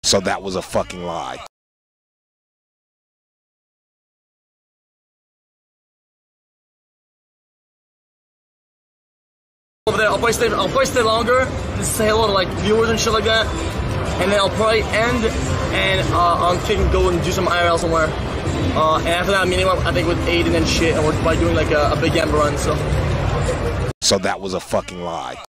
So that was a fucking lie. Over there, I'll probably stay longer, just say hello to like viewers and shit like that, and then I'll probably end and I'll take and go and do some IRL somewhere. And after that, I'm meeting up, I think, with Aiden and shit, and we're probably doing like a big Yamba run. So that was a fucking lie.